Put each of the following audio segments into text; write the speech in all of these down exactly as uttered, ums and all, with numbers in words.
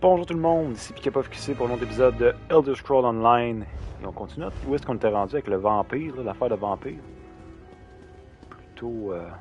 Bonjour tout le monde, ici Pikapov Q C pour un autre épisode de Elder Scrolls Online. Et on continue. Où est-ce qu'on était rendu avec le vampire, l'affaire de vampire? Plutôt... Euh...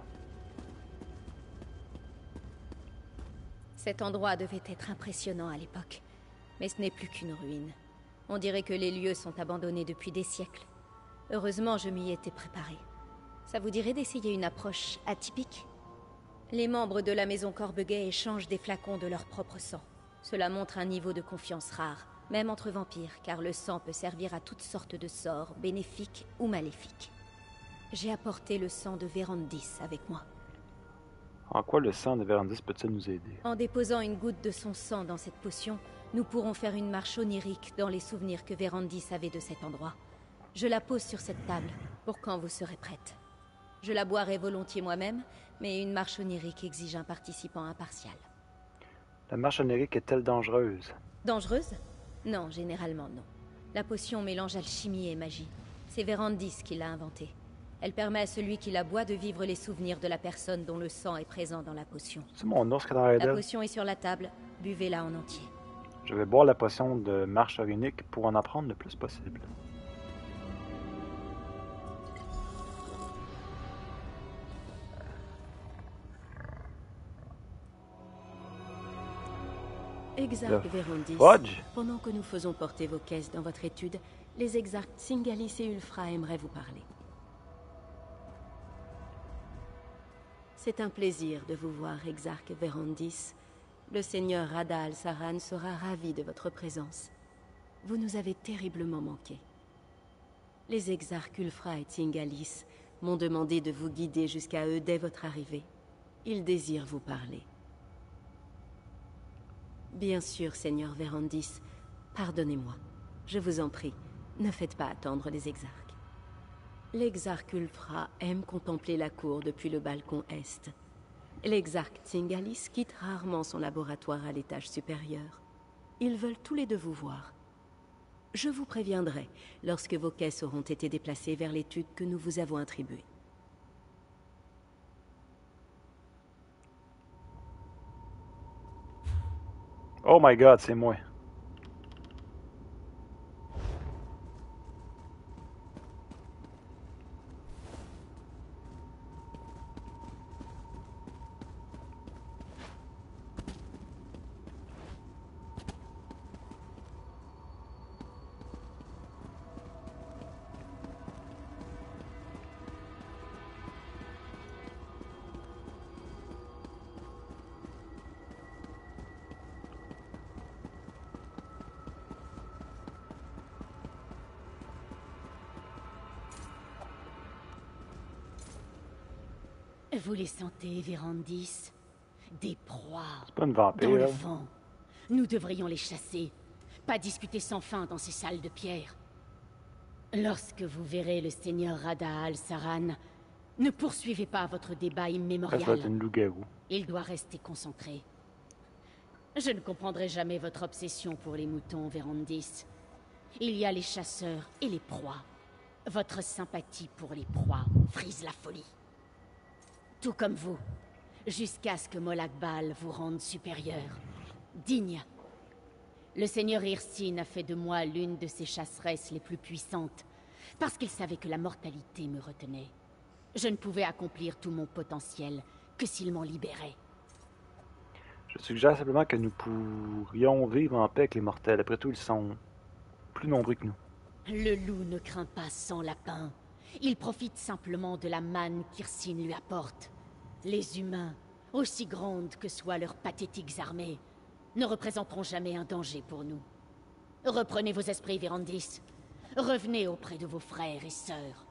Cet endroit devait être impressionnant à l'époque. Mais ce n'est plus qu'une ruine. On dirait que les lieux sont abandonnés depuis des siècles. Heureusement, je m'y étais préparée. Ça vous dirait d'essayer une approche atypique? Les membres de la maison Corbeguet échangent des flacons de leur propre sang. Cela montre un niveau de confiance rare, même entre vampires, car le sang peut servir à toutes sortes de sorts, bénéfiques ou maléfiques. J'ai apporté le sang de Vérandis avec moi. En quoi le sang de Vérandis peut-il nous aider? En déposant une goutte de son sang dans cette potion, nous pourrons faire une marche onirique dans les souvenirs que Vérandis avait de cet endroit. Je la pose sur cette table, pour quand vous serez prête. Je la boirai volontiers moi-même, mais une marche onirique exige un participant impartial. La marche onirique est-elle dangereuse? Dangereuse? Non, généralement non. La potion mélange alchimie et magie. C'est Vérandis qui l'a inventée. Elle permet à celui qui la boit de vivre les souvenirs de la personne dont le sang est présent dans la potion. C'est mon ours qui est dans la La potion est sur la table, buvez-la en entier. Je vais boire la potion de marche onirique pour en apprendre le plus possible. Exarque Vérandis, Fudge. pendant que nous faisons porter vos caisses dans votre étude, les exarques Singalis et Ulfra aimeraient vous parler. C'est un plaisir de vous voir, Exarque Vérandis. Le seigneur Rada al-Saran sera ravi de votre présence. Vous nous avez terriblement manqué. Les exarques Ulfra et Singalis m'ont demandé de vous guider jusqu'à eux dès votre arrivée. Ils désirent vous parler. Bien sûr, Seigneur Vérandis, pardonnez-moi. Je vous en prie, ne faites pas attendre les exarques. L'exarque Ulfra aime contempler la cour depuis le balcon est. L'exarque Tsingalis quitte rarement son laboratoire à l'étage supérieur. Ils veulent tous les deux vous voir. Je vous préviendrai lorsque vos caisses auront été déplacées vers l'étude que nous vous avons attribuée. Oh my god, c'est moi. Vous les sentez, Vérandis? Des proies. C'est pas une vampire, dans le elle. vent. Nous devrions les chasser. Pas discuter sans fin dans ces salles de pierre. Lorsque vous verrez le seigneur Rada al-Saran, ne poursuivez pas votre débat Elle immémorial. doit être une loup-garou. Il doit rester concentré. Je ne comprendrai jamais votre obsession pour les moutons, Vérandis. Il y a les chasseurs et les proies. Votre sympathie pour les proies frise la folie. Tout comme vous, jusqu'à ce que Molakbal vous rende supérieur, digne. Le seigneur Hirsine a fait de moi l'une de ses chasseresses les plus puissantes, parce qu'il savait que la mortalité me retenait. Je ne pouvais accomplir tout mon potentiel que s'il m'en libérait. Je suggère simplement que nous pourrions vivre en paix avec les mortels. Après tout, ils sont plus nombreux que nous. Le loup ne craint pas sans lapin. Il profite simplement de la manne qu'Hirsine lui apporte. Les humains, aussi grandes que soient leurs pathétiques armées, ne représenteront jamais un danger pour nous. Reprenez vos esprits, Vérandis. Revenez auprès de vos frères et sœurs.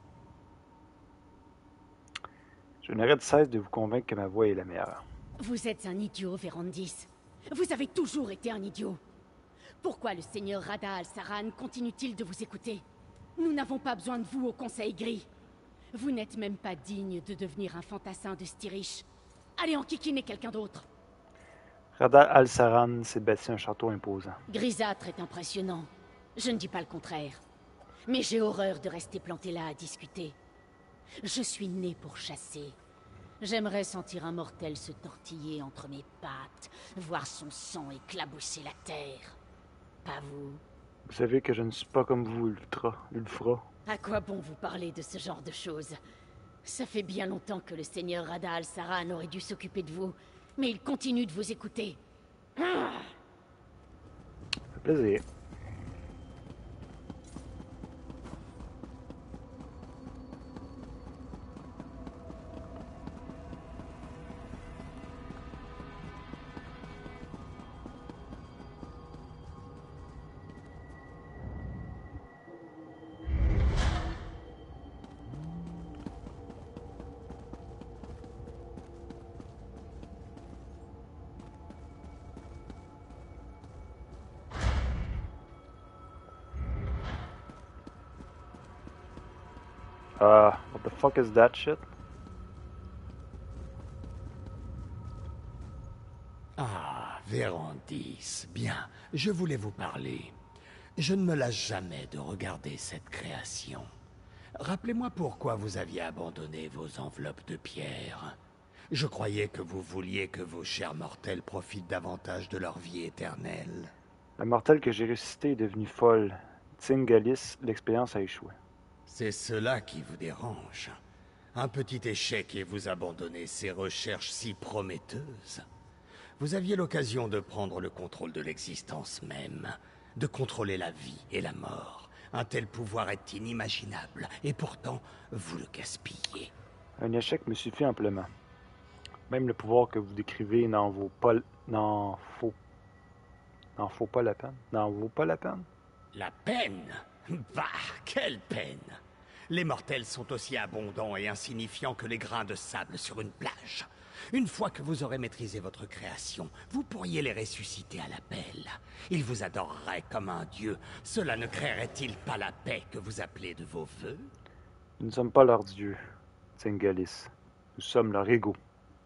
Je n'arrête de cesse de vous convaincre que ma voix est la meilleure. Vous êtes un idiot, Vérandis. Vous avez toujours été un idiot. Pourquoi le seigneur Rada al-Saran continue-t-il de vous écouter? Nous n'avons pas besoin de vous au Conseil Gris. Vous n'êtes même pas digne de devenir un fantassin de Styrish. Allez enquiquiner quelqu'un d'autre. Rada al-Saran s'est bâti un château imposant. Grisâtre est impressionnant. Je ne dis pas le contraire. Mais j'ai horreur de rester planté là à discuter. Je suis né pour chasser. J'aimerais sentir un mortel se tortiller entre mes pattes, voir son sang éclabousser la terre. Pas vous. Vous savez que je ne suis pas comme vous, Ultra, Ulfra. À quoi bon vous parler de ce genre de choses? Ça fait bien longtemps que le seigneur Rada al-Saran aurait dû s'occuper de vous, mais il continue de vous écouter. Ah! Ça fait plaisir. Uh, what the fuck is that shit? Ah, Vérandis, bien, je voulais vous parler. Je ne me lasse jamais de regarder cette création. Rappelez-moi pourquoi vous aviez abandonné vos enveloppes de pierre. Je croyais que vous vouliez que vos chers mortels profitent davantage de leur vie éternelle. La mortelle que j'ai ressuscitée est devenue folle. Tsingalis, l'expérience a échoué. C'est cela qui vous dérange. Un petit échec et vous abandonnez ces recherches si prometteuses. Vous aviez l'occasion de prendre le contrôle de l'existence même, de contrôler la vie et la mort. Un tel pouvoir est inimaginable, et pourtant, vous le gaspillez. Un échec me suffit amplement. Même le pouvoir que vous décrivez n'en vaut pas, n'en faut, n'en faut pas la peine. N'en vaut pas la peine. La peine? Bah, quelle peine! Les mortels sont aussi abondants et insignifiants que les grains de sable sur une plage. Une fois que vous aurez maîtrisé votre création, vous pourriez les ressusciter à l'appel. Ils vous adoreraient comme un dieu. Cela ne créerait-il pas la paix que vous appelez de vos vœux? Nous ne sommes pas leur dieu, Tsingalis. Nous sommes leur ego.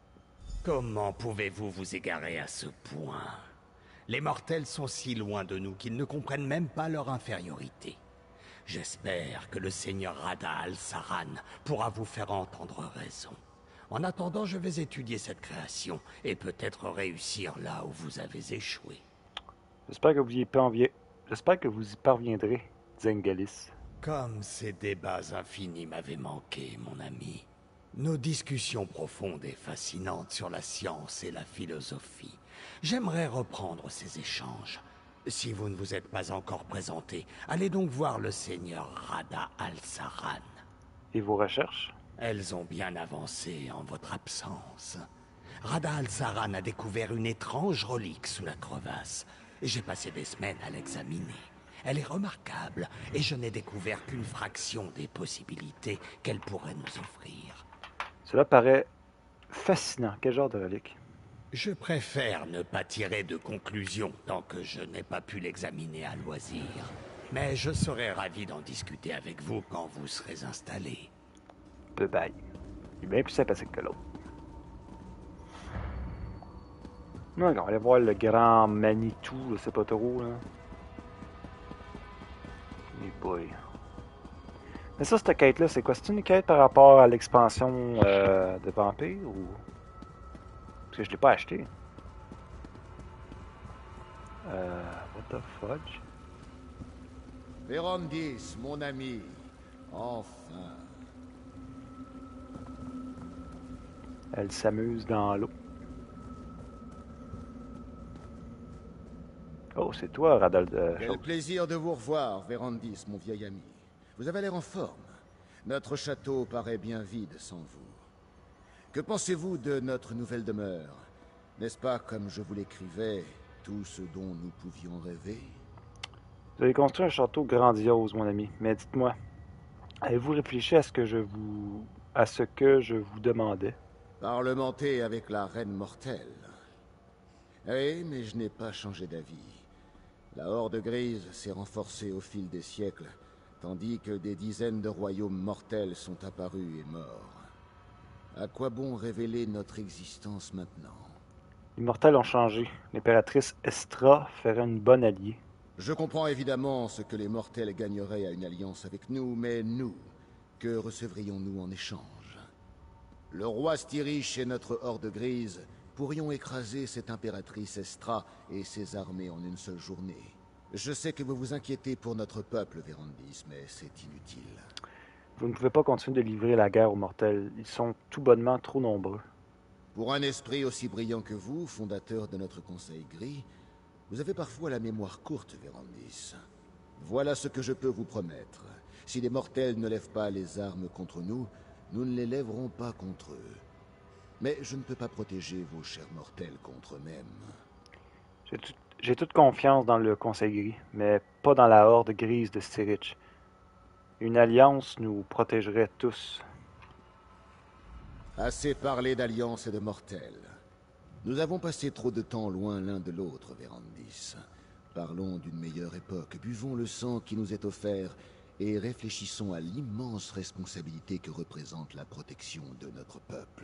Comment pouvez-vous vous égarer à ce point? Les mortels sont si loin de nous qu'ils ne comprennent même pas leur infériorité. J'espère que le seigneur Rada al-Saran pourra vous faire entendre raison. En attendant, je vais étudier cette création et peut-être réussir là où vous avez échoué. J'espère que vous y parviendrez. J'espère que vous y parviendrez, Tsingalis. Comme ces débats infinis m'avaient manqué, mon ami. Nos discussions profondes et fascinantes sur la science et la philosophie. J'aimerais reprendre ces échanges. Si vous ne vous êtes pas encore présenté, allez donc voir le seigneur Rada al-Saran. Et vos recherches? Elles ont bien avancé en votre absence. Rada al-Saran a découvert une étrange relique sous la crevasse. J'ai passé des semaines à l'examiner. Elle est remarquable, et je n'ai découvert qu'une fraction des possibilités qu'elle pourrait nous offrir. Cela paraît fascinant. Quel genre de relique? Je préfère ne pas tirer de conclusion tant que je n'ai pas pu l'examiner à loisir. Mais je serai ravi d'en discuter avec vous quand vous serez installé. Bye bye. Il est bien plus sympathique que l'autre. Non, on va aller voir le grand Manitou, je sais pas trop, là. Mais boy. Mais ça, cette quête-là, c'est quoi? C'est une quête par rapport à l'expansion euh, de Vampire ou... Parce que je l'ai pas acheté. Euh... What the fudge? Vérandis, mon ami. Enfin. Elle s'amuse dans l'eau. Oh, c'est toi, Radal de Quel Chose. plaisir de vous revoir, Vérandis, mon vieil ami. Vous avez l'air en forme. Notre château paraît bien vide sans vous. Que pensez-vous de notre nouvelle demeure? N'est-ce pas, comme je vous l'écrivais, tout ce dont nous pouvions rêver? Vous avez construit un château grandiose, mon ami. Mais dites-moi, avez-vous réfléchi à ce que je vous... à ce que je vous demandais? Parlementer avec la reine mortelle. Oui, mais je n'ai pas changé d'avis. La Horde Grise s'est renforcée au fil des siècles, tandis que des dizaines de royaumes mortels sont apparus et morts. À quoi bon révéler notre existence maintenant? Les mortels ont changé. L'impératrice Estra ferait une bonne alliée. Je comprends évidemment ce que les mortels gagneraient à une alliance avec nous, mais nous, que recevrions-nous en échange? Le roi Styrich et notre horde grise pourrions écraser cette impératrice Estra et ses armées en une seule journée. Je sais que vous vous inquiétez pour notre peuple, Vérandis, mais c'est inutile. Vous ne pouvez pas continuer de livrer la guerre aux mortels. Ils sont tout bonnement trop nombreux. Pour un esprit aussi brillant que vous, fondateur de notre conseil gris, vous avez parfois la mémoire courte, Vérandis. Voilà ce que je peux vous promettre. Si les mortels ne lèvent pas les armes contre nous, nous ne les lèverons pas contre eux. Mais je ne peux pas protéger vos chers mortels contre eux-mêmes. J'ai tout, j'ai toute confiance dans le Conseil Gris, mais pas dans la horde grise de Styrich. Une alliance nous protégerait tous. Assez parlé d'alliance et de mortels. Nous avons passé trop de temps loin l'un de l'autre, Vérandis. Parlons d'une meilleure époque, buvons le sang qui nous est offert et réfléchissons à l'immense responsabilité que représente la protection de notre peuple.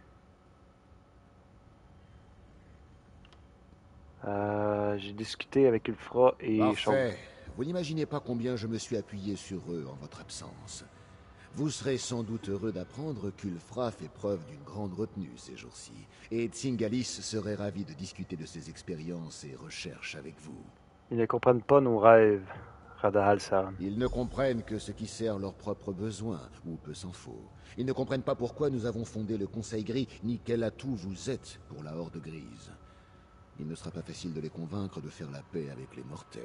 Euh, j'ai discuté avec Ulfra et Parfait. Chose. Vous n'imaginez pas combien je me suis appuyé sur eux en votre absence. Vous serez sans doute heureux d'apprendre qu'Ulfra fait preuve d'une grande retenue ces jours-ci, et Tsingalis serait ravi de discuter de ses expériences et recherches avec vous. Ils ne comprennent pas nos rêves, Radahal Saran. Ils ne comprennent que ce qui sert leurs propres besoins, ou peu s'en faut. Ils ne comprennent pas pourquoi nous avons fondé le Conseil Gris, ni quel atout vous êtes pour la Horde Grise. Il ne sera pas facile de les convaincre de faire la paix avec les mortels.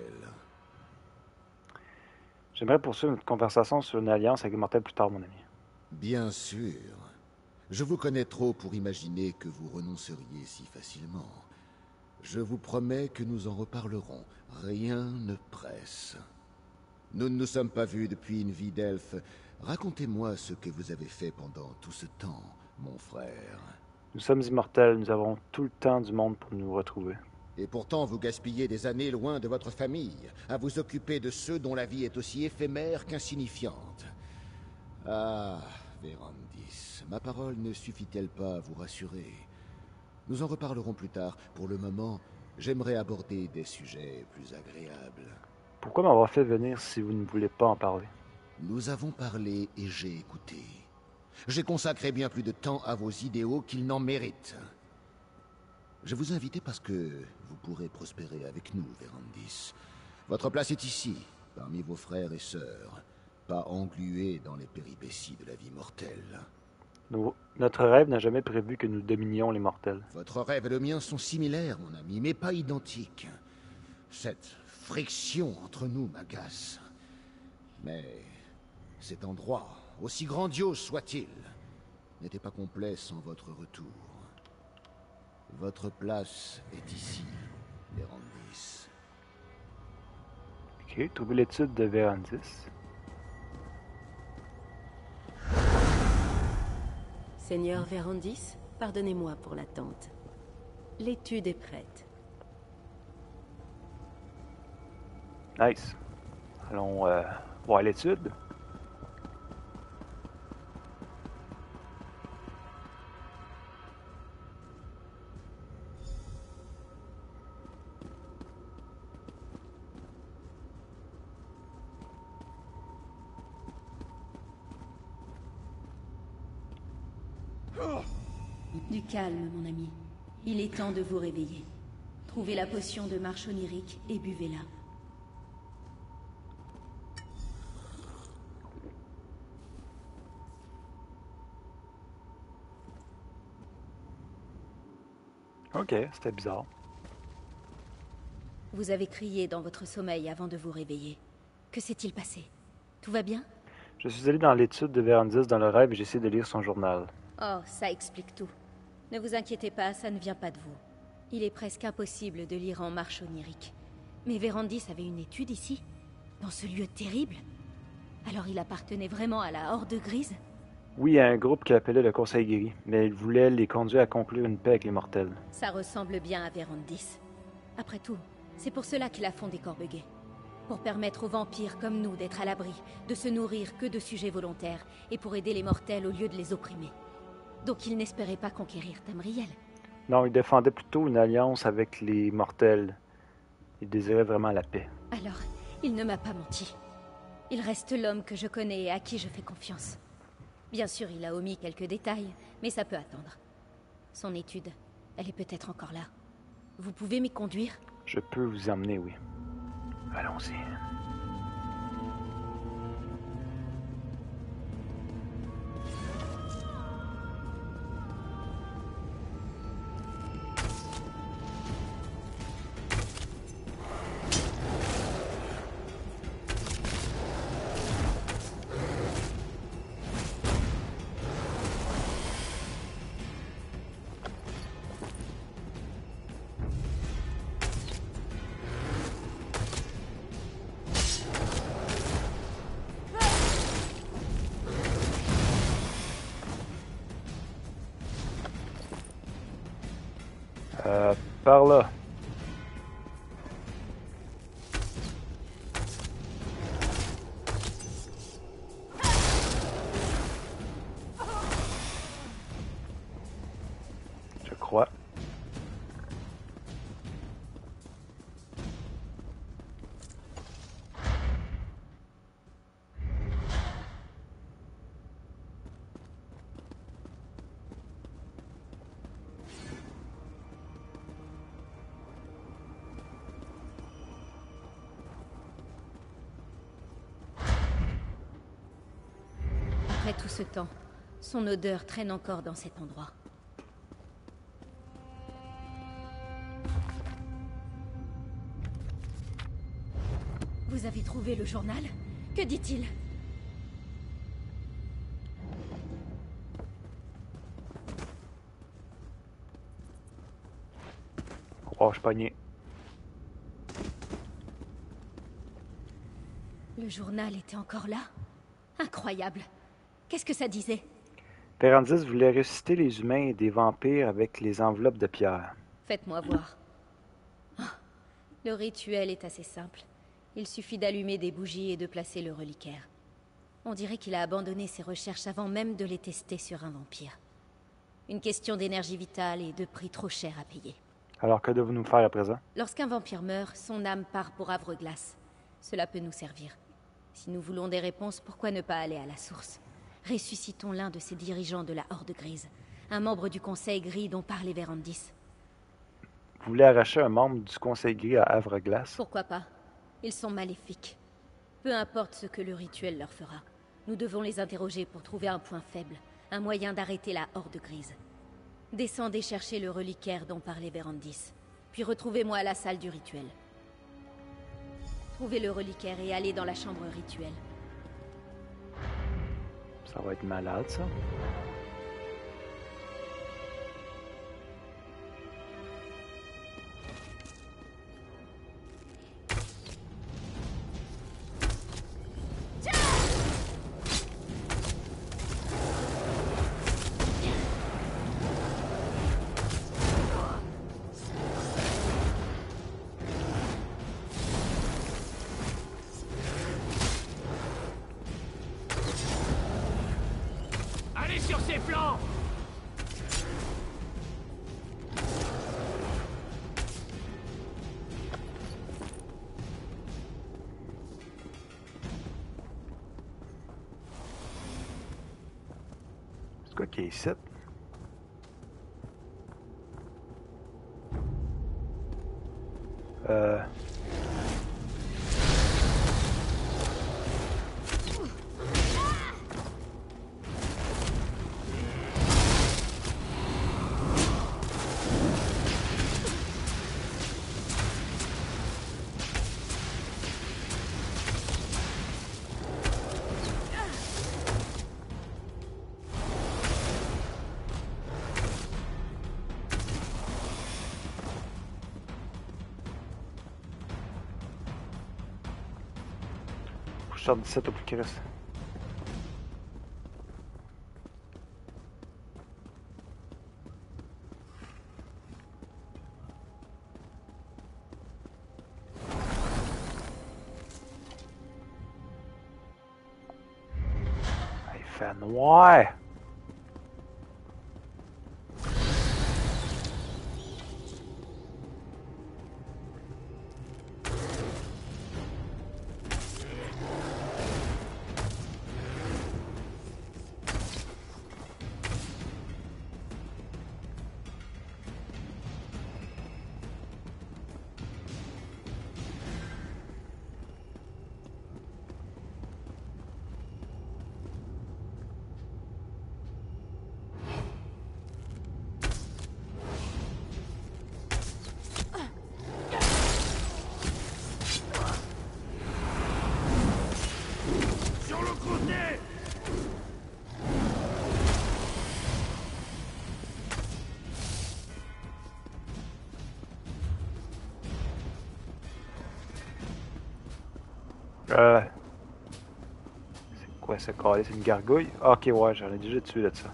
J'aimerais poursuivre notre conversation sur une alliance avec les mortels plus tard, mon ami. Bien sûr. Je vous connais trop pour imaginer que vous renonceriez si facilement. Je vous promets que nous en reparlerons. Rien ne presse. Nous ne nous sommes pas vus depuis une vie d'elfe. Racontez-moi ce que vous avez fait pendant tout ce temps, mon frère. Nous sommes immortels, nous avons tout le temps du monde pour nous retrouver. Et pourtant, vous gaspillez des années loin de votre famille, à vous occuper de ceux dont la vie est aussi éphémère qu'insignifiante. Ah, Vérandis, ma parole ne suffit-elle pas à vous rassurer? Nous en reparlerons plus tard. Pour le moment, j'aimerais aborder des sujets plus agréables. Pourquoi m'avoir fait venir si vous ne voulez pas en parler? Nous avons parlé et j'ai écouté. J'ai consacré bien plus de temps à vos idéaux qu'ils n'en méritent. Je vous ai invité parce que vous pourrez prospérer avec nous, Vérandis. Votre place est ici, parmi vos frères et sœurs, pas englués dans les péripéties de la vie mortelle. Nous, notre rêve n'a jamais prévu que nous dominions les mortels. Votre rêve et le mien sont similaires, mon ami, mais pas identiques. Cette friction entre nous m'agace. Mais cet endroit, aussi grandiose soit-il, n'était pas complet sans votre retour. Votre place est ici, Vérandis. Ok, trouver l'étude de Vérandis. Seigneur Vérandis, pardonnez-moi pour l'attente. L'étude est prête. Nice. Allons euh, voir l'étude. Du calme, mon ami. Il est temps de vous réveiller. Trouvez la potion de marche onirique et buvez-la. Ok, c'était bizarre. Vous avez crié dans votre sommeil avant de vous réveiller. Que s'est-il passé? Tout va bien? Je suis allé dans l'étude de Vérandis dans le rêve et j'ai essayé de lire son journal. Oh, ça explique tout. Ne vous inquiétez pas, ça ne vient pas de vous. Il est presque impossible de lire en marche onirique. Mais Vérandis avait une étude ici? Dans ce lieu terrible? Alors il appartenait vraiment à la Horde Grise? Oui, à un groupe qui appelait le Conseil Gris, mais il voulait les conduire à conclure une paix avec les mortels. Ça ressemble bien à Vérandis. Après tout, c'est pour cela qu'il a fondé Corbeguet. Pour permettre aux vampires comme nous d'être à l'abri, de se nourrir que de sujets volontaires, et pour aider les mortels au lieu de les opprimer. Donc il n'espérait pas conquérir Tamriel. Non, il défendait plutôt une alliance avec les mortels. Il désirait vraiment la paix. Alors, il ne m'a pas menti. Il reste l'homme que je connais et à qui je fais confiance. Bien sûr, il a omis quelques détails, mais ça peut attendre. Son étude, elle est peut-être encore là. Vous pouvez m'y conduire? Je peux vous y emmener, oui. Allons-y. Euh, par là. Je crois. Après tout ce temps, son odeur traîne encore dans cet endroit. Vous avez trouvé le journal? Que dit-il? Oh, je suis pogné. Le journal était encore là? Incroyable. Qu'est-ce que ça disait? Vérandis voulait ressusciter les humains et des vampires avec les enveloppes de pierre. Faites-moi voir. Oh, le rituel est assez simple. Il suffit d'allumer des bougies et de placer le reliquaire. On dirait qu'il a abandonné ses recherches avant même de les tester sur un vampire. Une question d'énergie vitale et de prix trop cher à payer. Alors que devons-nous faire à présent? Lorsqu'un vampire meurt, son âme part pour Havre-Glace. Cela peut nous servir. Si nous voulons des réponses, pourquoi ne pas aller à la source? Ressuscitons l'un de ces dirigeants de la Horde Grise, un membre du Conseil Gris dont parlait Vérandis. Vous voulez arracher un membre du Conseil Gris à Havre-Glace? Pourquoi pas? Ils sont maléfiques. Peu importe ce que le rituel leur fera, nous devons les interroger pour trouver un point faible, un moyen d'arrêter la Horde Grise. Descendez chercher le reliquaire dont parlait Vérandis, puis retrouvez-moi à la salle du rituel. Trouvez le reliquaire et allez dans la chambre rituelle. Ça va être malade, ça. Sur ses flancs! C'est quoi qui est ici? Euh... Je sors dix-sept au plus qu'il reste. Il fait noir! Euh... C'est quoi ce calé? C'est une gargouille? Ah, ok, ouais, j'en ai déjà tué de ça.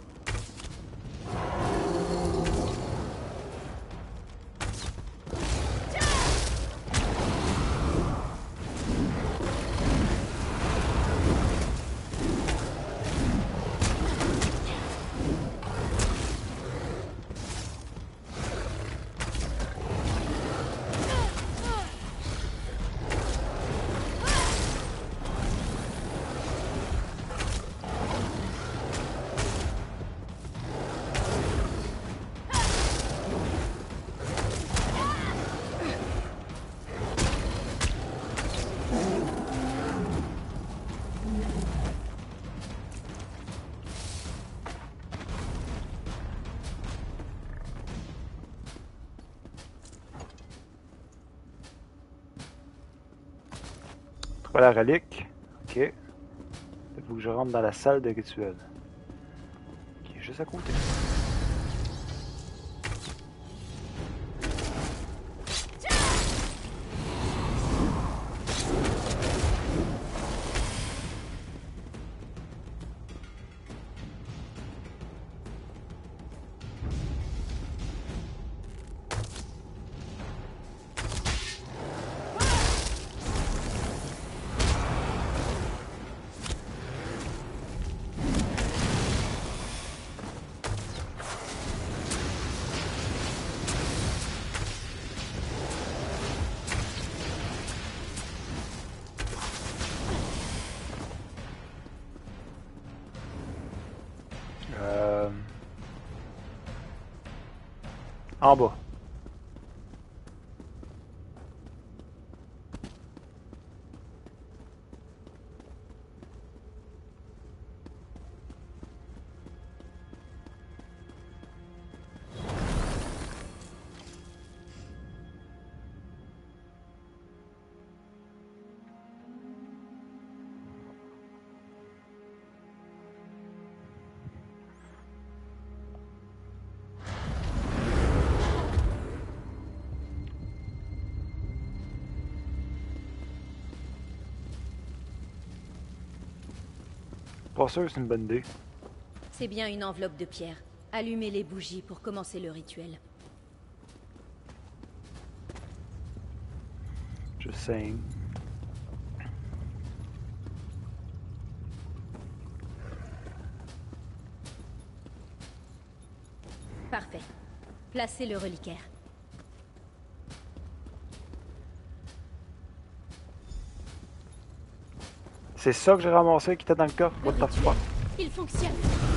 La relique. Ok. Il faut que je rentre dans la salle de rituel. Qui est juste à côté. En bas. Pas sûr que c'est une bonne idée. C'est bien une enveloppe de pierre. Allumez les bougies pour commencer le rituel. Je saigne. Parfait. Placez le reliquaire. C'est ça que j'ai ramassé qui était dans le coffre. What the fuck? Il fonctionne.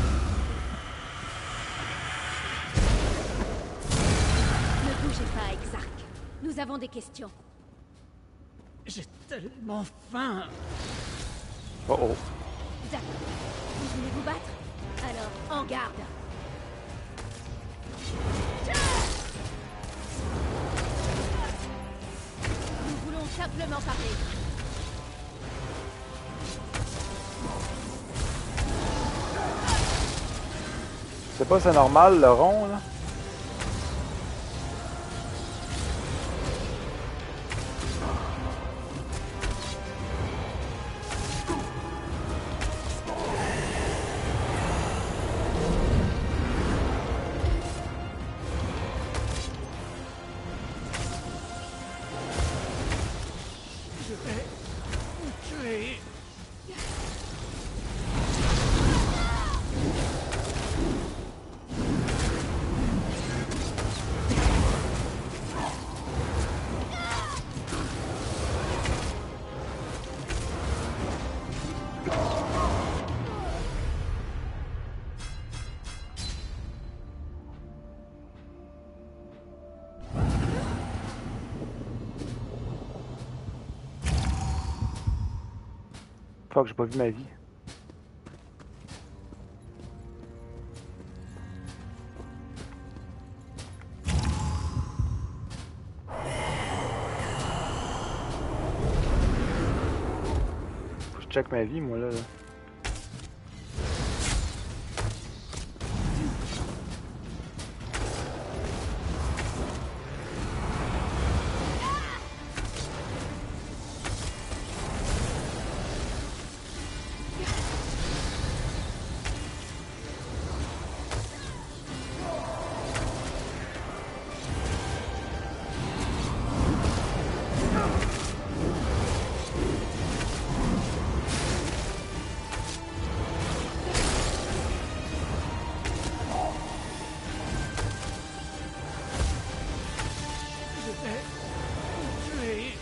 Ne bougez pas, Exarch. Nous avons des questions. J'ai tellement faim. Oh oh. D'accord. Vous voulez vous battre? Alors, en garde. Nous voulons simplement parler. C'est pas c'est normal le rond là? Je vais vous tuer. Fuck, j'ai pas vu ma vie. Faut que je check ma vie, moi, là. là. Je vais tuer.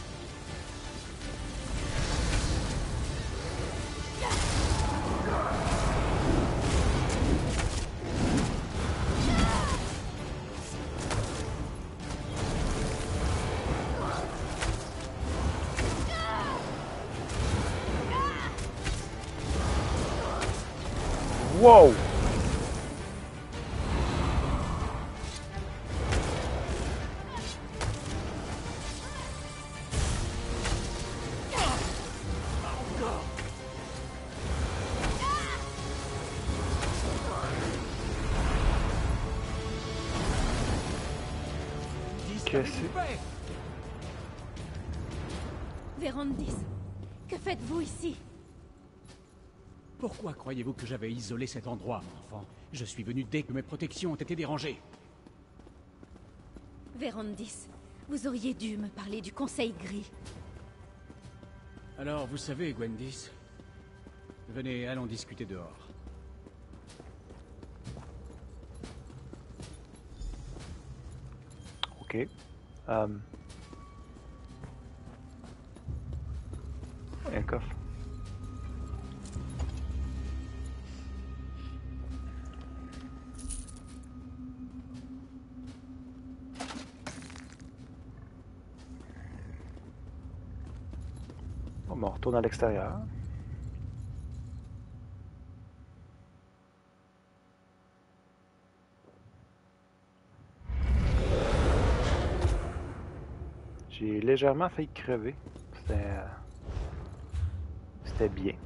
Wow! Qu'est-ce que c'est? Vérandis, que faites-vous ici? Pourquoi croyez-vous que j'avais isolé cet endroit, mon enfant? Je suis venu dès que mes protections ont été dérangées. Vérandis, vous auriez dû me parler du Conseil Gris. Alors, vous savez, Gwendis, venez, allons discuter dehors. Ok. Um... Un coffre. Bon, ben, on retourne à l'extérieur. J'ai légèrement failli crever. C'était... Euh... C'était bien.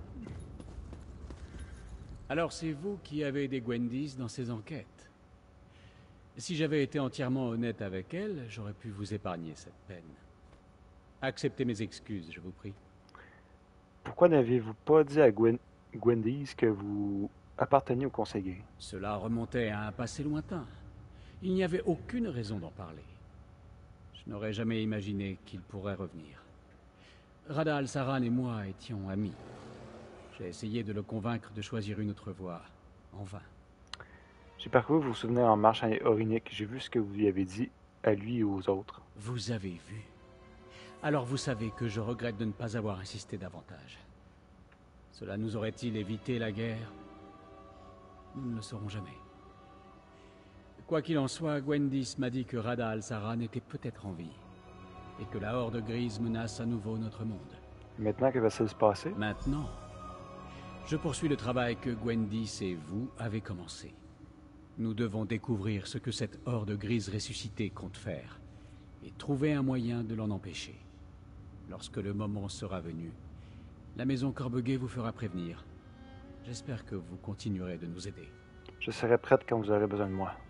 Alors c'est vous qui avez aidé Gwendis dans ses enquêtes. Si j'avais été entièrement honnête avec elle, j'aurais pu vous épargner cette peine. Acceptez mes excuses, je vous prie. Pourquoi n'aviez-vous pas dit à Gwen... Gwendis que vous apparteniez au Conseil Gris? Cela remontait à un passé lointain. Il n'y avait aucune raison d'en parler. Je n'aurais jamais imaginé qu'il pourrait revenir. Rada al-Saran et moi étions amis. J'ai essayé de le convaincre de choisir une autre voie. En vain. J'ai parcouru vos souvenirs en marche à Orinique. J'ai vu ce que vous lui avez dit à lui et aux autres. Vous avez vu. Alors vous savez que je regrette de ne pas avoir insisté davantage. Cela nous aurait-il évité la guerre? Nous ne le saurons jamais. Quoi qu'il en soit, Gwendis m'a dit que Rada al-Saran était peut-être en vie. Et que la Horde Grise menace à nouveau notre monde. Maintenant, que va-t-il se passer? Maintenant, je poursuis le travail que Gwendis et vous avez commencé. Nous devons découvrir ce que cette Horde Grise ressuscitée compte faire, et trouver un moyen de l'en empêcher. Lorsque le moment sera venu, la maison Corbeguet vous fera prévenir. J'espère que vous continuerez de nous aider. Je serai prête quand vous aurez besoin de moi.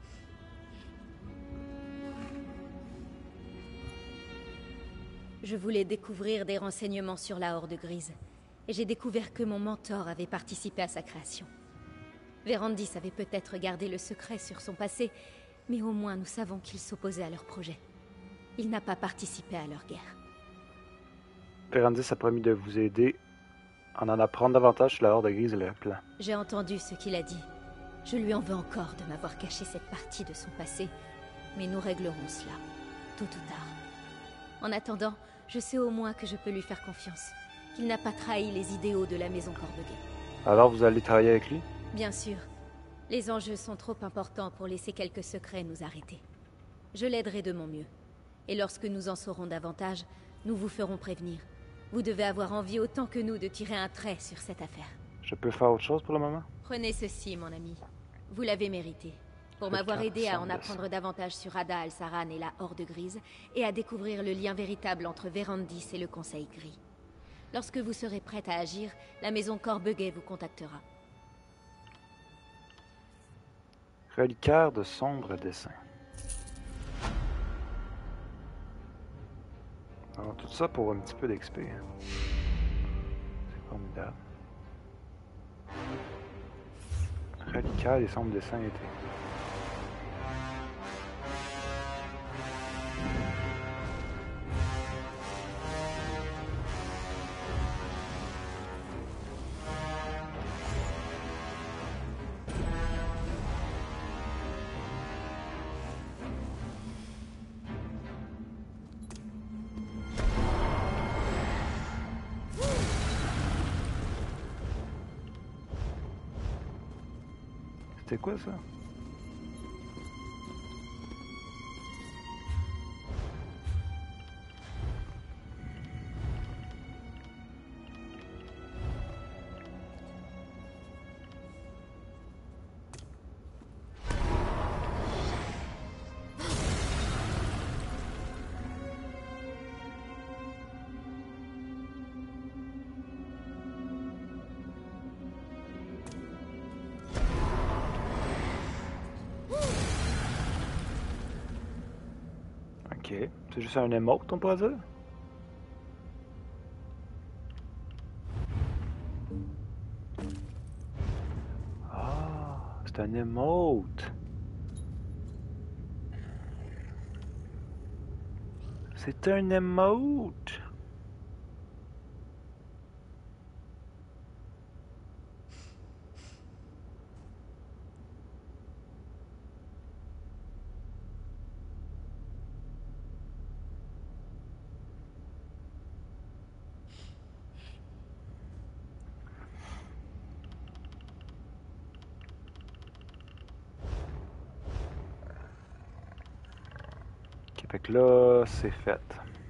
Je voulais découvrir des renseignements sur la Horde Grise, et j'ai découvert que mon mentor avait participé à sa création. Vérandis avait peut-être gardé le secret sur son passé, mais au moins nous savons qu'il s'opposait à leur projet. Il n'a pas participé à leur guerre. Vérandis a promis de vous aider à en apprendre davantage sur la Horde Grise et leur plan. J'ai entendu ce qu'il a dit. Je lui en veux encore de m'avoir caché cette partie de son passé, mais nous réglerons cela, tôt ou tard. En attendant, je sais au moins que je peux lui faire confiance, qu'il n'a pas trahi les idéaux de la maison Corbeguet. Alors vous allez travailler avec lui? Bien sûr. Les enjeux sont trop importants pour laisser quelques secrets nous arrêter. Je l'aiderai de mon mieux. Et lorsque nous en saurons davantage, nous vous ferons prévenir. Vous devez avoir envie autant que nous de tirer un trait sur cette affaire. Je peux faire autre chose pour le moment? Prenez ceci, mon ami. Vous l'avez mérité. Pour m'avoir aidé à en apprendre davantage sur Rada al-Saran et la Horde Grise, et à découvrir le lien véritable entre Vérandis et le Conseil Gris. Lorsque vous serez prête à agir, la maison Corbeguet vous contactera. Reliquaire de sombre dessin. Alors, tout ça pour un petit peu d'X P. C'est formidable. Reliquaire des sombres dessins été. C'était quoi ça? Ok, c'est juste un emote, on pourrait dire? Ah, c'est un emote. C'est un emote. Ok, fait que là, c'est fait.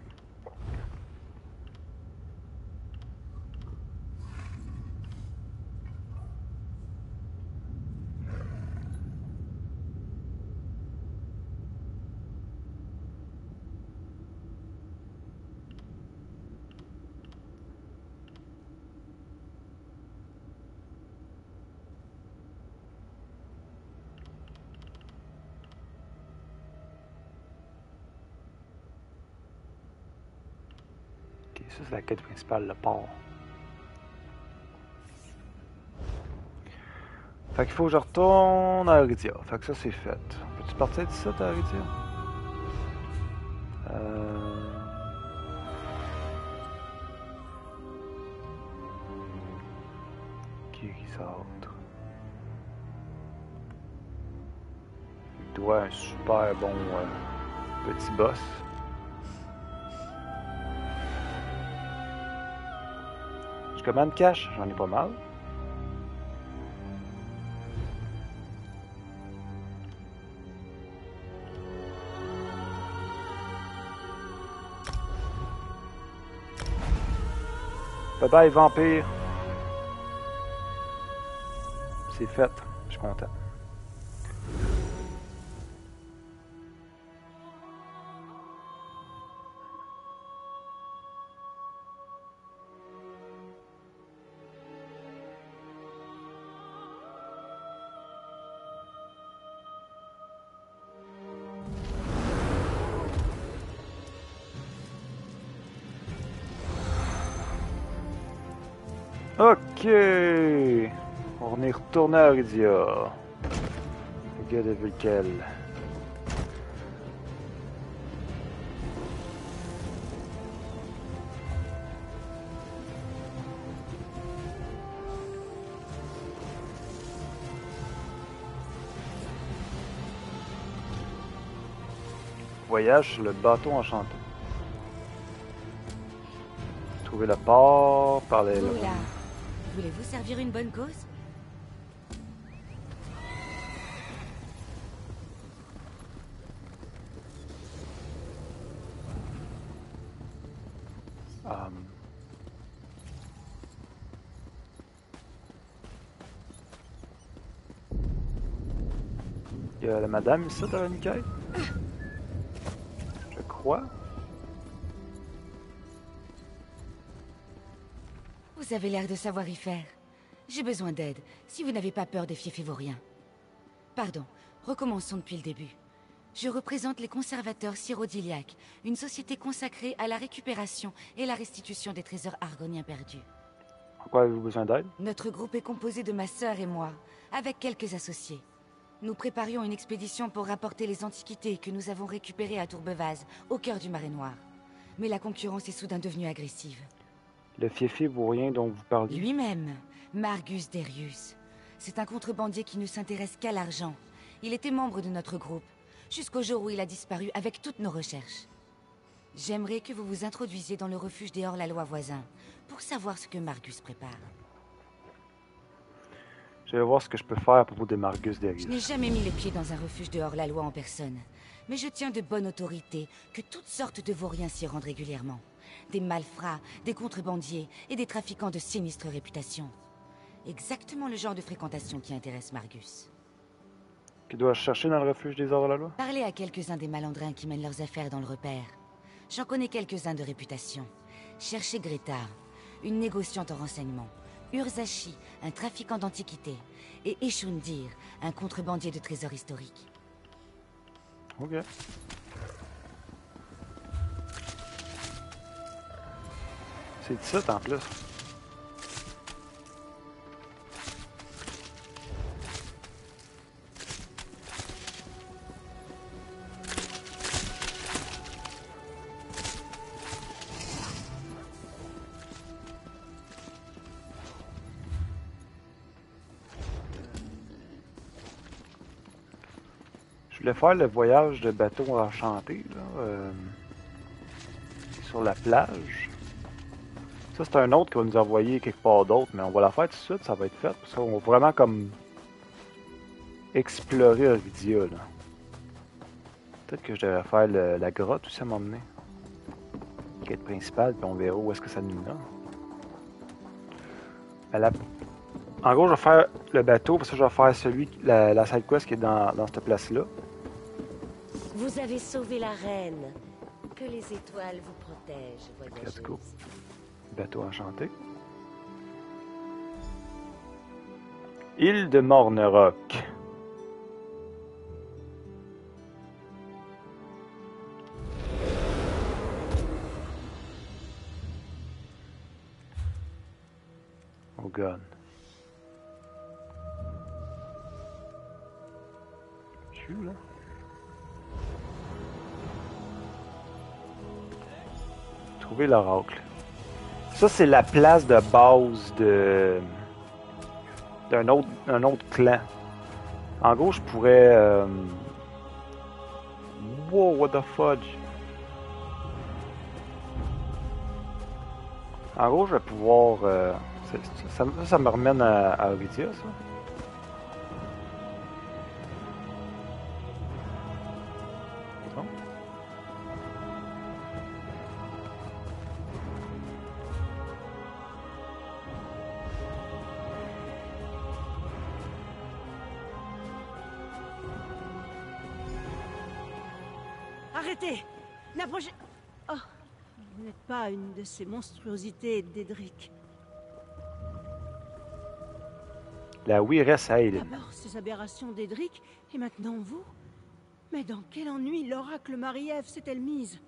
Ok, ça c'est la quête principale, le port. Fait qu'il faut que je retourne à Aridia. Fait que ça c'est fait. Peux-tu partir d'ici, à Aridia? Euh... Kirisautre. Il doit un super bon euh, petit boss. Je commande cash, j'en ai pas mal. Bye bye vampire. C'est fait, je suis content. Ok, on est retourné à Aridia. Le gars de Vulkel. Voyage sur le bateau enchanté. Trouver le port, parler... Oula, voulez-vous servir une bonne cause? Um... Il y a la madame ici dans une quête? Je crois. Vous avez l'air de savoir y faire. J'ai besoin d'aide, si vous n'avez pas peur des fiefévoriens. Pardon, recommençons depuis le début. Je représente les conservateurs syrodiliaques, une société consacrée à la récupération et la restitution des trésors argoniens perdus. Pourquoi avez-vous besoin d'aide? Notre groupe est composé de ma sœur et moi, avec quelques associés. Nous préparions une expédition pour rapporter les antiquités que nous avons récupérées à Tourbevaz, au cœur du Marais Noir. Mais la concurrence est soudain devenue agressive. Le fiefévorien dont vous parliez? Lui-même, Margus Derius. C'est un contrebandier qui ne s'intéresse qu'à l'argent. Il était membre de notre groupe, jusqu'au jour où il a disparu avec toutes nos recherches. J'aimerais que vous vous introduisiez dans le refuge des hors-la-loi voisins, pour savoir ce que Margus prépare. Je vais voir ce que je peux faire à propos de Margus Darius. Je n'ai jamais mis les pieds dans un refuge de hors-la-loi en personne. Mais je tiens de bonne autorité que toutes sortes de vauriens s'y rendent régulièrement. Des malfrats, des contrebandiers et des trafiquants de sinistre réputation. Exactement le genre de fréquentation qui intéresse Margus. Que dois-je chercher dans le refuge des hors-la-loi? Parlez à quelques-uns des malandrins qui mènent leurs affaires dans le repère. J'en connais quelques-uns de réputation. Cherchez Greta, une négociante en renseignements. Urzashi, un trafiquant d'antiquités. Et Eshundir, un contrebandier de trésors historiques. Ok. C'est ça en plus. Je voulais faire le voyage de bateau enchanté là, euh, sur la plage. Ça c'est un autre qui va nous envoyer quelque part d'autre, mais on va la faire tout de suite, ça va être fait. Parce qu'on va vraiment comme explorer Oridia là. Peut-être que je devrais faire le, la grotte aussi à m'emmener. Quête principale, puis on verra où est-ce que ça nous mène. La... En gros, je vais faire le bateau, parce que je vais faire celui, la, la side quest qui est dans, dans cette place-là. Vous avez sauvé la reine. Que les étoiles vous protègent, voyageuse. Let's go. Bateau enchanté. Île de Morneroc. Oh god. Je suis où là? Trouver l'oracle. Ça c'est la place de base de d'un autre un autre clan. En gros, je pourrais euh... wow, what the fudge. En gros, je vais pouvoir euh... ça, ça, ça me remène à, à Oridia, ça. Non? Arrêtez! N'approchez... Oh, vous n'êtes pas une de ces monstruosités d'Edric. La Wiress Aiden. D'abord ces aberrations d'Edric, et maintenant vous? Mais dans quel ennui l'oracle Marie-Ève s'est-elle mise?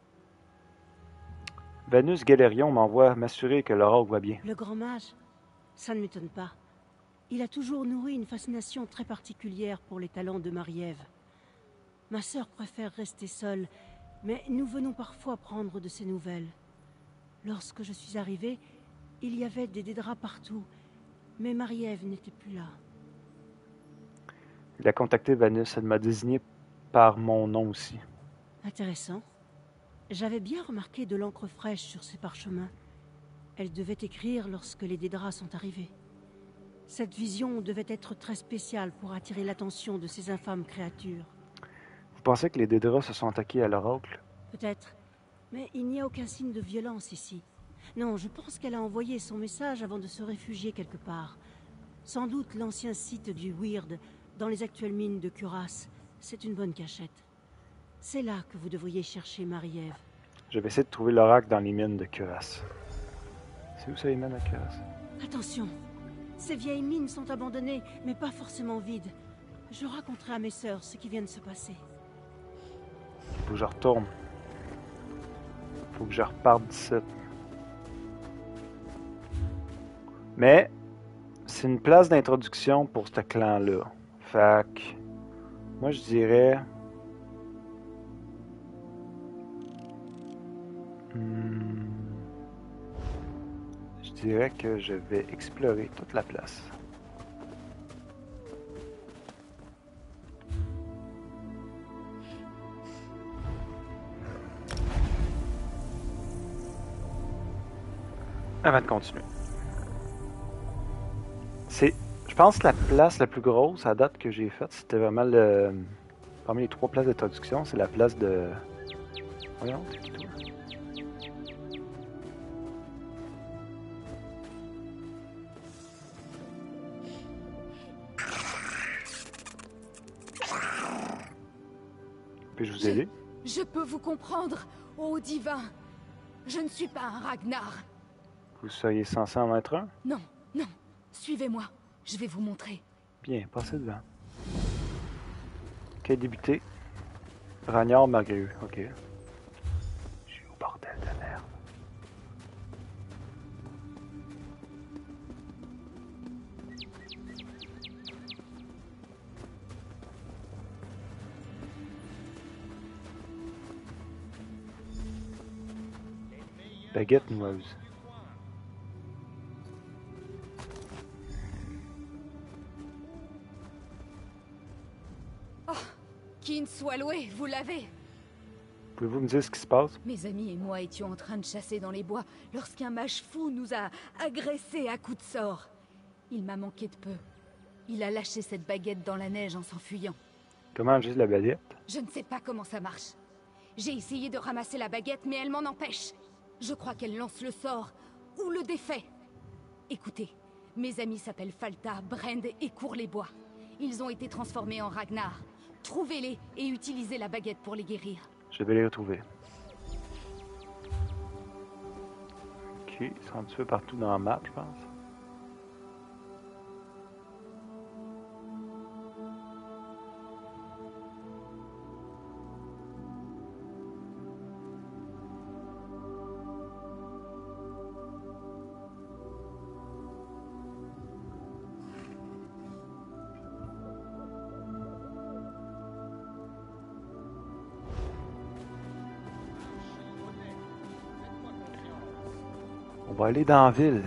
Vanus Galerion m'envoie m'assurer que l'oracle va bien. Le grand mage? Ça ne m'étonne pas. Il a toujours nourri une fascination très particulière pour les talents de Marie-Ève. Ma sœur préfère rester seule, mais nous venons parfois prendre de ses nouvelles. Lorsque je suis arrivée, il y avait des Dédras partout, mais Marie-Ève n'était plus là. Il a contacté Vanus, elle m'a désigné par mon nom aussi. Intéressant. J'avais bien remarqué de l'encre fraîche sur ses parchemins. Elle devait écrire lorsque les Dédras sont arrivés. Cette vision devait être très spéciale pour attirer l'attention de ces infâmes créatures. Vous pensez que les Dédras se sont attaqués à l'oracle? Peut-être, mais il n'y a aucun signe de violence ici. Non, je pense qu'elle a envoyé son message avant de se réfugier quelque part. Sans doute l'ancien site du Weird, dans les actuelles mines de Cuirass. C'est une bonne cachette. C'est là que vous devriez chercher Marie-Ève. Je vais essayer de trouver l'oracle dans les mines de Cuirass. C'est où ça les mines de Cuirass? Attention, ces vieilles mines sont abandonnées, mais pas forcément vides. Je raconterai à mes sœurs ce qui vient de se passer. Faut que je retourne. Faut que je reparte d'ici. Mais c'est une place d'introduction pour ce clan-là. Fait que moi je dirais... Hmm, je dirais que je vais explorer toute la place. Avant de continuer. C'est... Je pense que la place la plus grosse à date que j'ai faite, c'était vraiment le... Parmi les trois places de traduction, c'est la place de... Voyons, c'est qui toi? Puis-je vous aider? Je peux vous comprendre, ô divin. Je ne suis pas un Ragnar. Vous seriez censé en être un? Non, non. Suivez-moi. Je vais vous montrer. Bien, passez devant. Ok, débuter. Ragnar malgré eux, ok. Je suis au bordel de merde. Baguette noueuse. Oh, Kin soit loué, vous l'avez. Pouvez-vous me dire ce qui se passe? Mes amis et moi étions en train de chasser dans les bois lorsqu'un mage fou nous a agressés à coups de sort. Il m'a manqué de peu. Il a lâché cette baguette dans la neige en s'enfuyant. Comment juste la baguette? Je ne sais pas comment ça marche. J'ai essayé de ramasser la baguette, mais elle m'en empêche. Je crois qu'elle lance le sort, ou le défait. Écoutez, mes amis s'appellent Falta, Brand et Court-les-Bois. Ils ont été transformés en Ragnar. Trouvez-les et utilisez la baguette pour les guérir. Je vais les retrouver. Ok, ils sont un petit peu partout dans la map, je pense. On va aller dans la ville.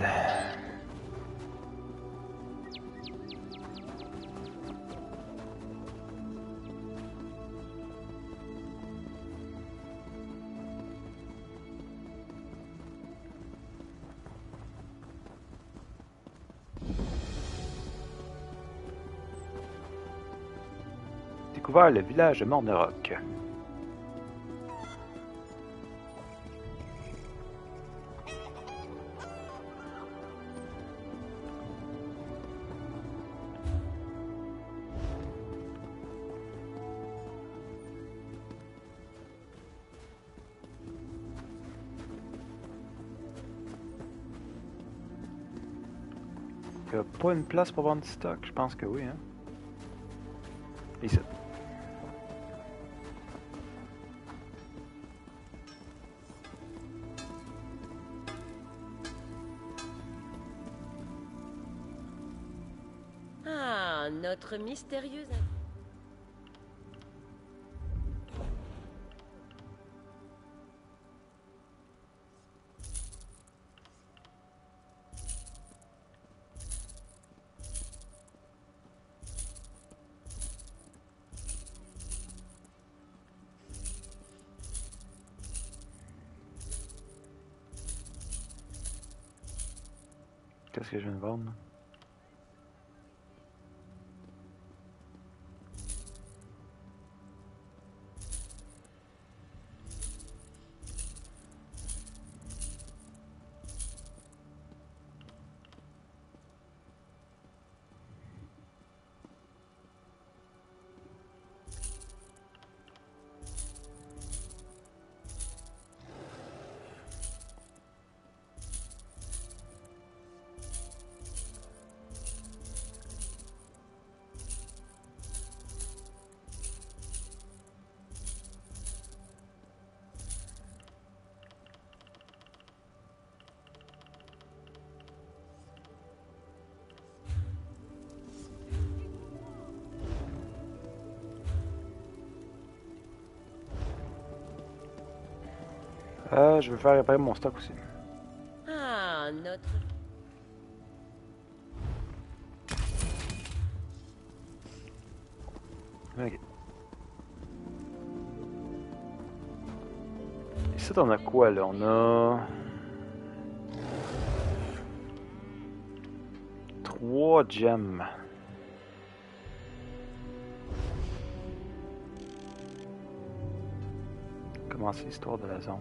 Découvert le village de Morneroc. Il n'y a pas une place pour vendre du stock? Je pense que oui, hein. Ici. Ah, notre mystérieuse... Qu'est-ce que je viens de vendre? Là? Euh, je vais faire réparer mon stock aussi. Ah, notre... Ok. Ici, on a quoi, là? On a... Trois gemmes. commencer l'histoire de la zone.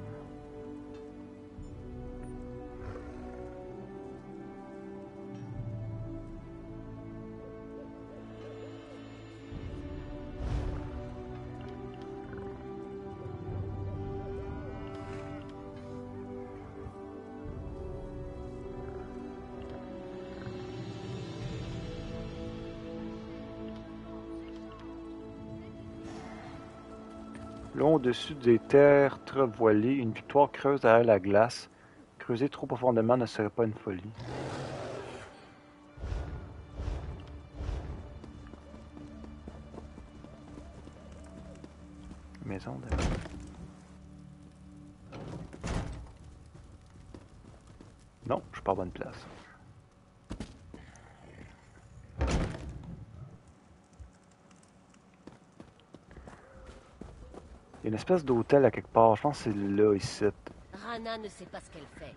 Long au-dessus des terres très voilées, une victoire creuse derrière la glace. Creuser trop profondément ne serait pas une folie. Maison de... Non, je suis pas à bonne place. Il y a une espèce d'hôtel à quelque part. Je pense que c'est là, ici. Rana ne sait pas ce qu'elle fait.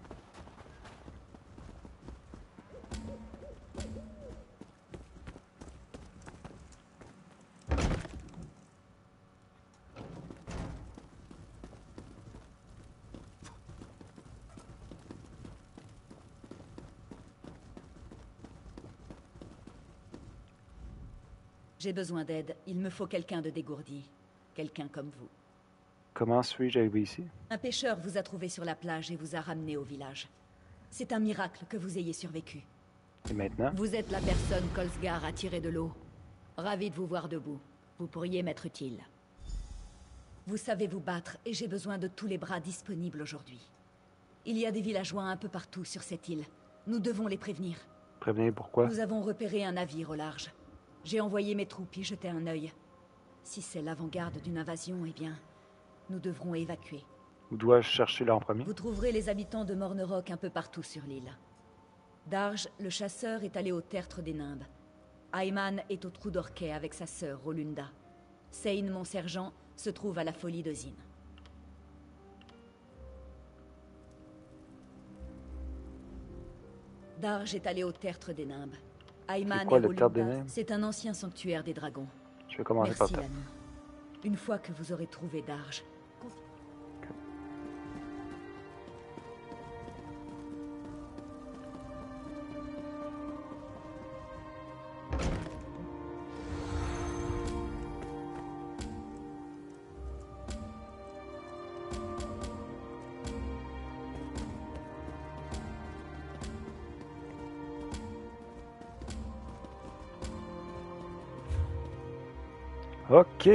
J'ai besoin d'aide. Il me faut quelqu'un de dégourdi. Quelqu'un comme vous. Comment suis-je arrivé ici? Un pêcheur vous a trouvé sur la plage et vous a ramené au village. C'est un miracle que vous ayez survécu. Et maintenant? Vous êtes la personne qu'Olsgar a tirée de l'eau. Ravi de vous voir debout. Vous pourriez m'être utile. Vous savez vous battre et j'ai besoin de tous les bras disponibles aujourd'hui. Il y a des villageois un peu partout sur cette île. Nous devons les prévenir. Prévenir pourquoi? Nous avons repéré un navire au large. J'ai envoyé mes troupes y jeter un œil. Si c'est l'avant-garde d'une invasion, eh bien, nous devrons évacuer. Où dois-je chercher là en premier? Vous trouverez les habitants de Morneroc un peu partout sur l'île. Darge, le chasseur, est allé au tertre des Nimbes. Ayman est au trou d'Orquet avec sa sœur, Rolunda. Sein, mon sergent, se trouve à la folie de Zin. Darge est allé au tertre des Nimbes. Ayman quoi, et le tertre des Rolunda, Nimbes? c'est un ancien sanctuaire des dragons. Je vais commencer Merci, par ça. l'ami. Une fois que vous aurez trouvé Darge, Ok.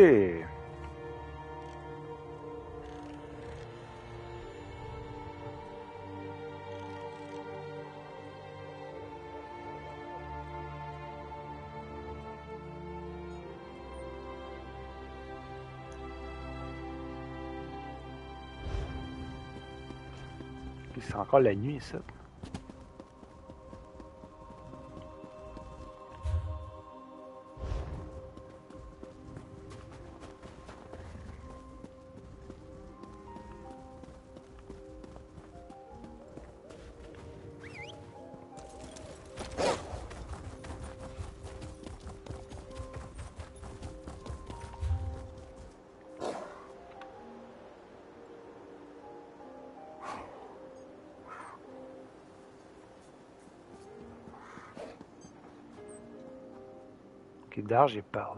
C'est encore la nuit, ça. Ok, Darge, il parle.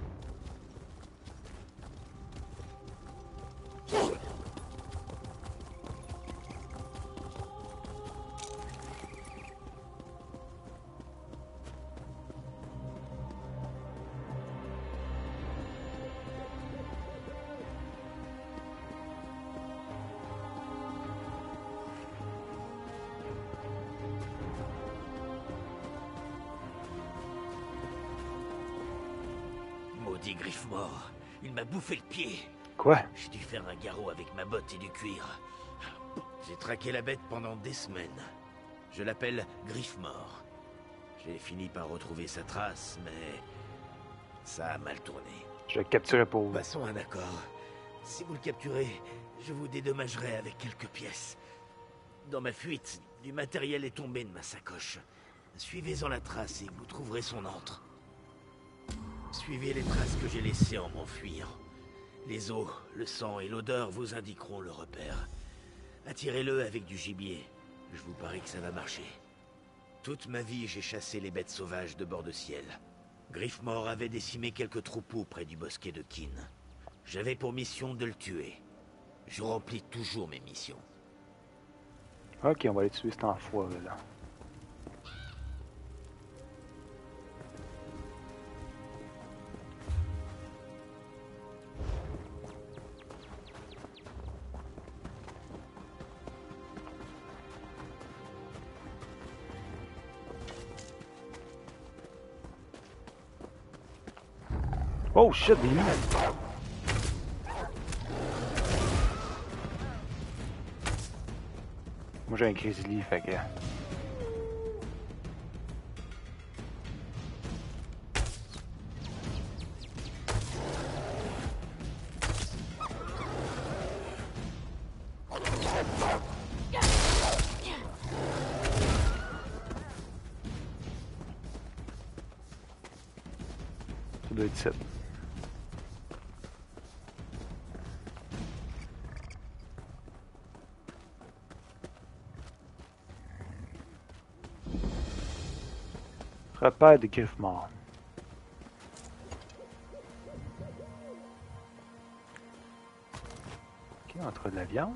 Maudit griffe mort, il m'a bouffé le pied. Quoi? J'ai dû faire un garrot avec ma botte et du cuir. J'ai traqué la bête pendant des semaines. Je l'appelle griffe mort. J'ai fini par retrouver sa trace, mais ça a mal tourné. Je le capturerai pour vous. Passons à un accord. Si vous le capturez, je vous dédommagerai avec quelques pièces. Dans ma fuite, du matériel est tombé de ma sacoche. Suivez-en la trace et vous trouverez son antre. Suivez les traces que j'ai laissées en m'enfuyant. Les os, le sang et l'odeur vous indiqueront le repère. Attirez-le avec du gibier. Je vous parie que ça va marcher. Toute ma vie, j'ai chassé les bêtes sauvages de bord de ciel. Griffmore avait décimé quelques troupeaux près du bosquet de Kin. J'avais pour mission de le tuer. Je remplis toujours mes missions. Ok, on va aller tuer cet enfoiré là. Oh shit, des loups! Moi j'ai un grizzly, fait que... Ça doit être ça. Repère de Griffmore. Ok, on trouve de la viande.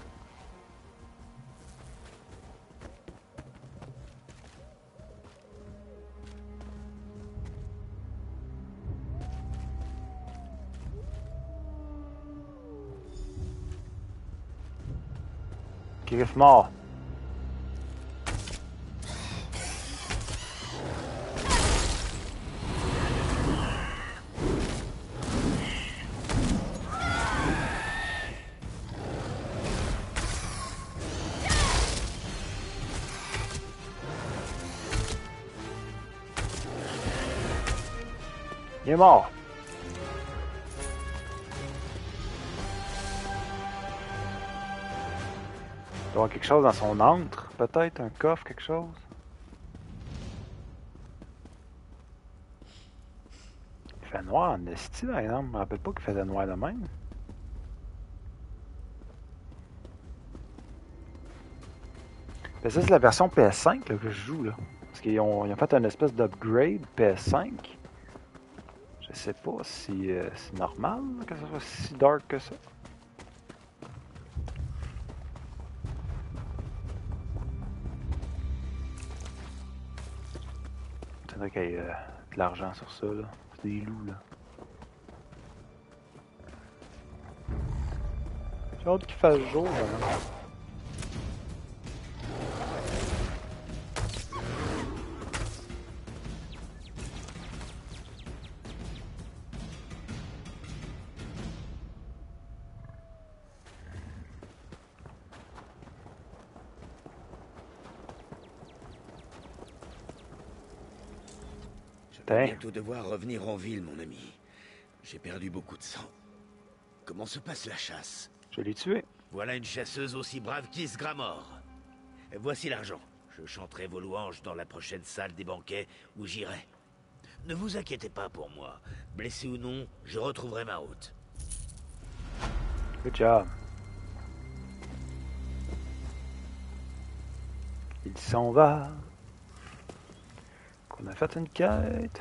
Griffmore. Il est mort. Il doit y avoir quelque chose dans son antre, peut-être un coffre, quelque chose. Il fait noir en esti, par exemple. Je me rappelle pas qu'il faisait noir de même. Mais ça, c'est la version P S cinq là, que je joue là. Parce qu'ils ont, ils ont fait une espèce d'upgrade P S cinq. Je sais pas si euh, c'est normal que ça soit si dark que ça. C'est vrai qu'il y a euh, de l'argent sur ça là. C'est des loups là. J'ai hâte qu'il fasse jour là. Je vais bientôt devoir revenir en ville, mon ami. J'ai perdu beaucoup de sang. Comment se passe la chasse? Je l'ai tué. Voilà une chasseuse aussi brave qu'Ysgramor. Voici l'argent. Je chanterai vos louanges dans la prochaine salle des banquets où j'irai. Ne vous inquiétez pas pour moi. Blessé ou non, je retrouverai ma route. Good job. Il s'en va. Qu'on a fait une quête.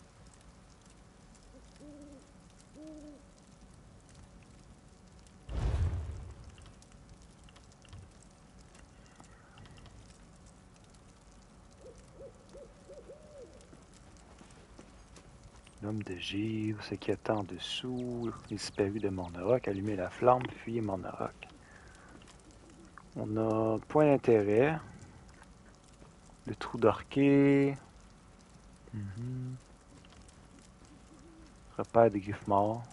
L'homme de givre, ce qui est en dessous, disparu de Morneroc, allumer la flamme, fuir Morneroc. On a point d'intérêt. Le trou d'orquet. Mm-hmm. Repère des Griffmore.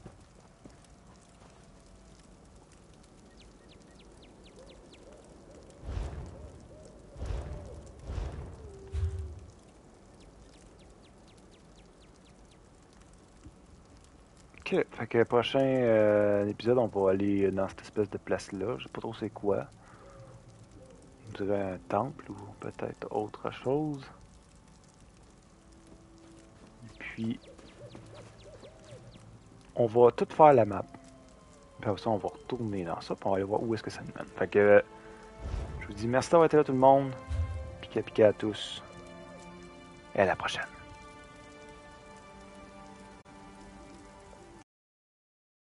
Ok, fait que le prochain euh, épisode, on va aller dans cette espèce de place-là. Je sais pas trop c'est quoi. On dirait un temple ou peut-être autre chose. Puis, on va tout faire la map. Puis après ça, on va retourner dans ça, puis on va aller voir où est-ce que ça nous mène. Fait que, euh, je vous dis merci d'avoir été là tout le monde. Pika pika à tous. Et à la prochaine.